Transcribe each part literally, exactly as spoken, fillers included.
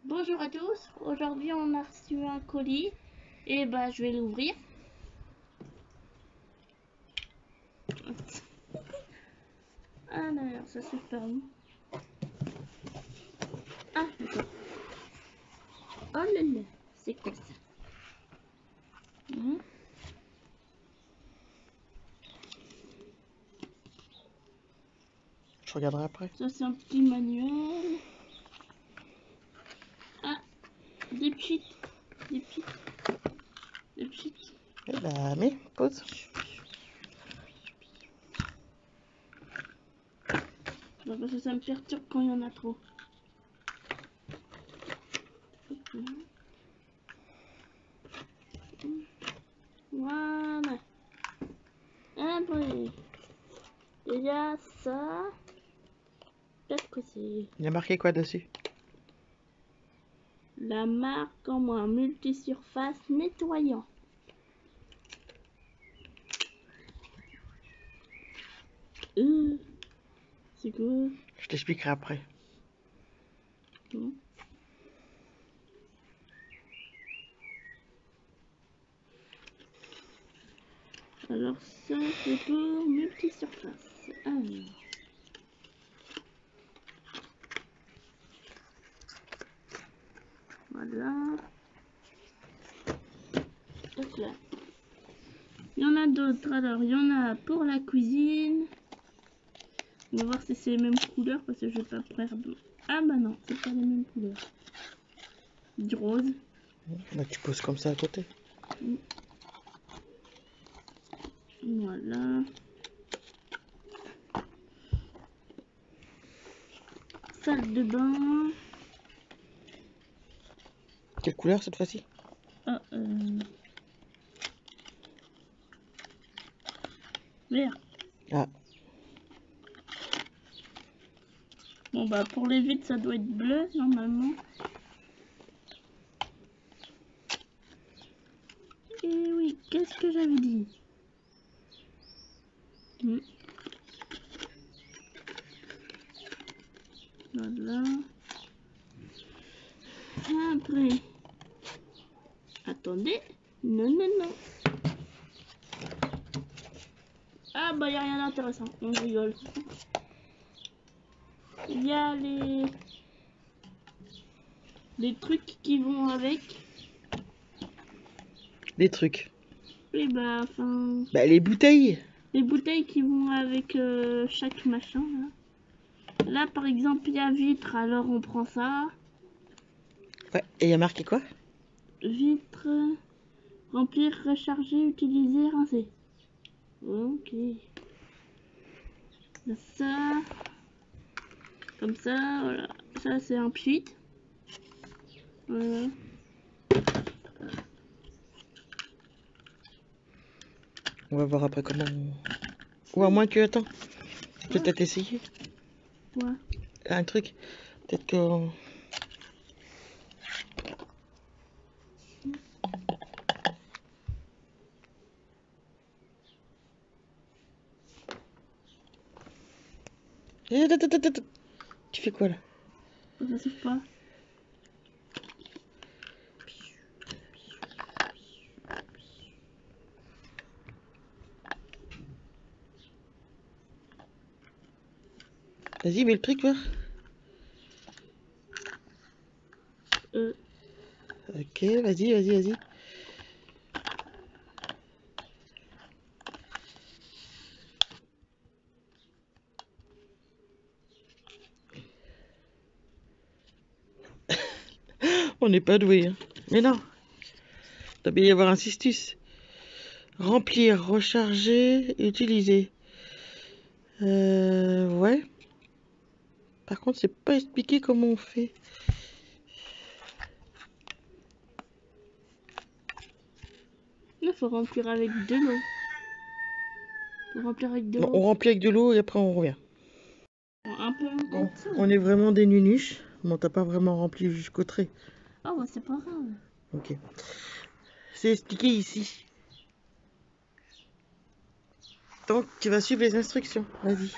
Bonjour à tous, aujourd'hui on a reçu un colis et bah je vais l'ouvrir. Alors ça se ferme. Ah d'accord. Oh là là, c'est quoi ça? Mmh. Je regarderai après. Ça c'est un petit manuel. Ah, des petites, des petites, des petites. Eh bah, mais, pause. Non, parce que ça me perturbe quand il y en a trop. Voilà. Après, il y a ça. Qu'est-ce que c'est? Il y a marqué quoi dessus? La marque en moins multisurface nettoyant. Euh, c'est quoi? Je t'expliquerai après. Bon. Alors ça c'est pour multisurface. Alors. Voilà. Hop là. Il y en a d'autres. Alors il y en a pour la cuisine. On va voir si c'est les mêmes couleurs parce que je vais pas perdre. Ah bah non, c'est pas les mêmes couleurs. Du rose. Bah, tu poses comme ça à côté. Voilà. Salle de bain. Quelle couleur cette fois-ci? Ah, euh... vert. Ah. Bon bah pour les vitres ça doit être bleu normalement. Et oui, qu'est-ce que j'avais dit? hmm. Voilà. Après. Attendez. Non, non, non. Ah bah y a rien d'intéressant. On rigole. Il y a les... les trucs qui vont avec. Des trucs. Et bah enfin... Bah, les bouteilles. Les bouteilles qui vont avec euh, chaque machin. Là. Là par exemple il y a vitre, alors on prend ça. Ouais, et il y a marqué quoi? Vitre, remplir, recharger, utiliser, rincer. Ok. Ça, comme ça, voilà. Ça c'est un pchit. Voilà. On va voir après comment... Ou à moins que... Attends. Je peux peut-être essayer. Ouais. Un truc. Peut-être que... Eh, attends, attends, attends. Tu fais quoi là? Ça suffit pas. Vas-y, mets le truc, voir. Euh. Ok, vas-y, vas-y, vas-y. On n'est pas doué, hein. Mais non. Il doit bien y avoir un cistus. Remplir, recharger, utiliser. Euh, ouais. Par contre, c'est pas expliqué comment on fait. Il faut remplir avec de l'eau. Faut remplir avec de Bon, l'eau. on remplit avec de l'eau et après on revient. Bon, un peu en Bon, dessous. on est vraiment des nunuches. Bon, t'as pas vraiment rempli jusqu'au trait. Ah bah c'est pas grave. Ok. C'est expliqué ici. Donc, tu vas suivre les instructions. Vas-y.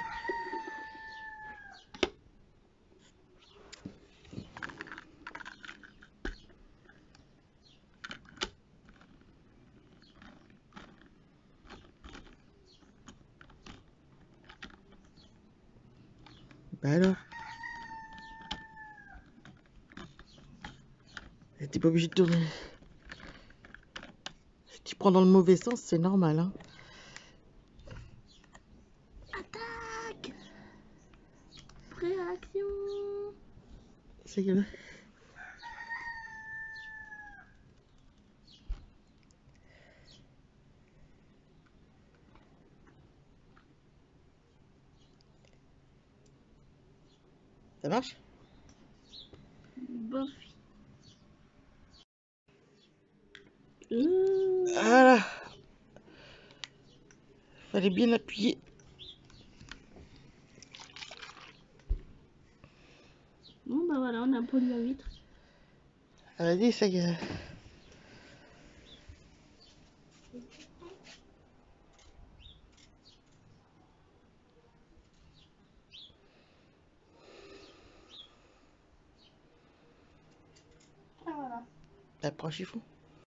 Bah alors. T'es pas obligé de tourner. Si tu prends dans le mauvais sens, c'est normal, hein. Attaque! Prêt à l'action! C'est que... Ça marche? Bof. Euh... Voilà. Fallait bien appuyer. Bon bah voilà, on a un produit à vitre. Vas-y, ça y est. Ah voilà. T'approches, il faut.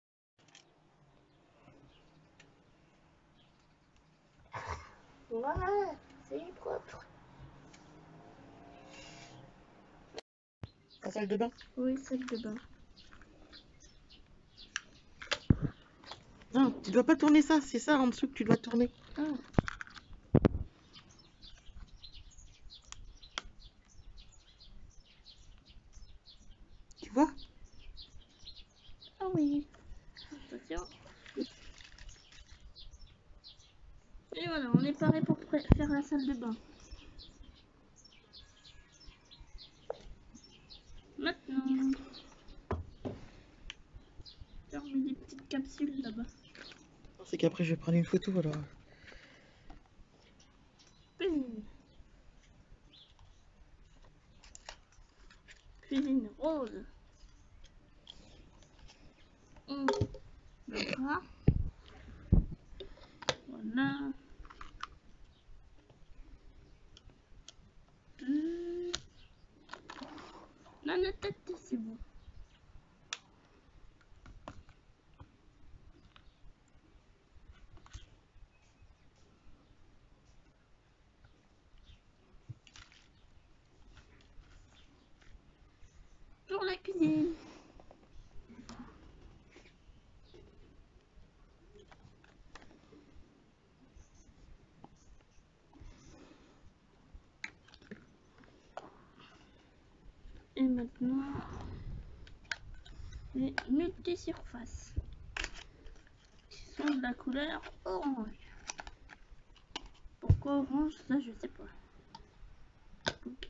Voilà, c'est propre. La salle de bain? Oui, salle de bain. Non, tu dois pas tourner ça, c'est ça en dessous que tu dois tourner. Ah. Tu vois? Ah oui. Attention. Et voilà, on est paré pour faire la salle de bain. Maintenant, ferme des petites capsules là-bas. C'est qu'après je vais prendre une photo alors. Cuisine. Cuisine rose. On le bras. Voilà. Deux. La tête, c'est bon. Pour la cuisine. Et maintenant, les multi-surfaces qui sont de la couleur orange. Pourquoi orange? Ça, je sais pas. Okay.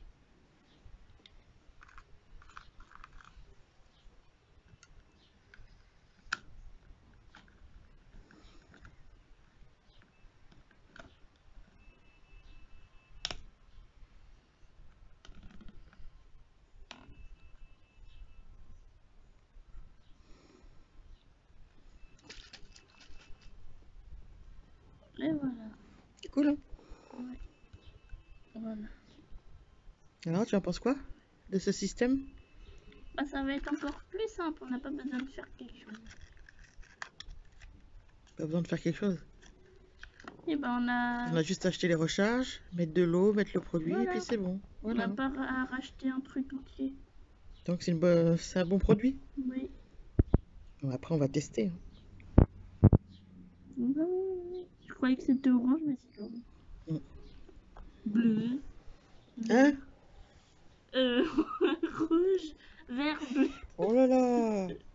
Et voilà. C'est cool, hein? Ouais. Voilà. Alors, tu en penses quoi de ce système? Bah, ça va être encore plus simple. On n'a pas besoin de faire quelque chose. Pas besoin de faire quelque chose. Et ben on a... On a juste acheté les recharges, mettre de l'eau, mettre le produit Voilà. et puis c'est bon. Voilà. On n'a pas à racheter un truc entier. Donc c'est une bonne... c'est un bon produit. Oui. Bon, après on va tester. Hein. Oui. Je croyais que c'était orange, mais c'est jaune. Mm. Bleu. Hein? Euh, rouge, vert, bleu. Oh là là!